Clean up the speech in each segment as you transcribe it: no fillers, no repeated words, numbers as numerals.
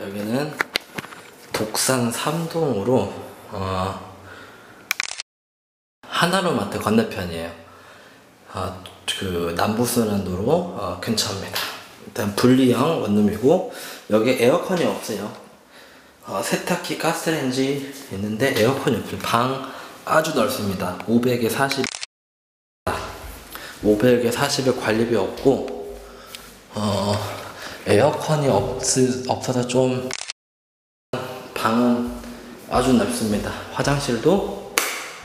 여기는 독산 3동으로 하나로마트 건너편이에요. 그 남부순환도로 근처입니다. 일단 분리형 원룸이고 여기 에어컨이 없어요. 세탁기, 가스레인지 있는데 에어컨이 없어요. 방 아주 넓습니다. 500에 40, 500에 40에 관리비 없고 에어컨이 없어서 좀 방은 아주 넓습니다. 화장실도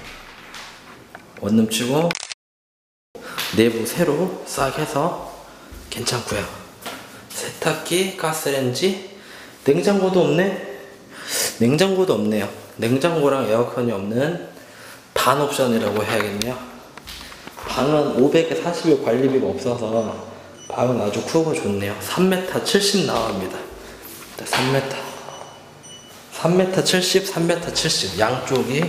원룸치고 내부 새로 싹 해서 괜찮고요. 세탁기, 가스레인지, 냉장고도 없네. 냉장고도 없네요. 냉장고랑 에어컨이 없는 반 옵션이라고 해야겠네요. 방은 500에 40에 관리비가 없어서 방은 아주 크고 좋네요. 3m 70 나옵니다. 3m 70, 3m 70 양쪽이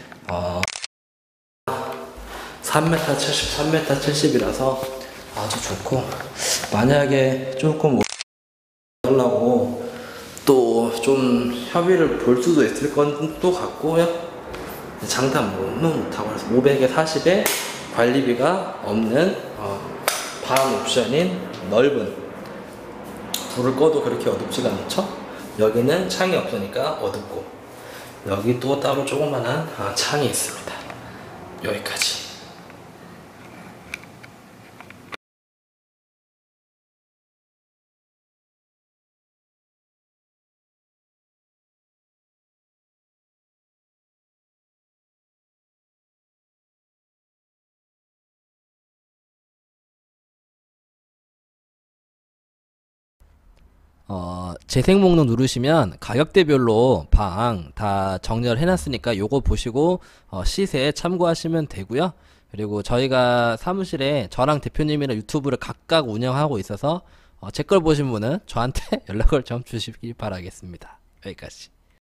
3m 70, 3m 70이라서 아주 좋고, 만약에 조금 하려고 또 좀 협의를 볼 수도 있을 것도 같고요. 장담은 못하고, 그래서 500에 40에 관리비가 없는 반 옵션인 넓은, 불을 꺼도 그렇게 어둡지가 않죠. 여기는 창이 없으니까 어둡고, 여기 또 따로 조그만한 창이 있습니다. 여기까지. 재생 목록 누르시면 가격대별로 방 다 정렬 해놨으니까 요거 보시고 시세 참고하시면 되고요. 그리고 저희가 사무실에 저랑 대표님이랑 유튜브를 각각 운영하고 있어서 제 걸 보신 분은 저한테 연락을 좀 주시기 바라겠습니다. 여기까지.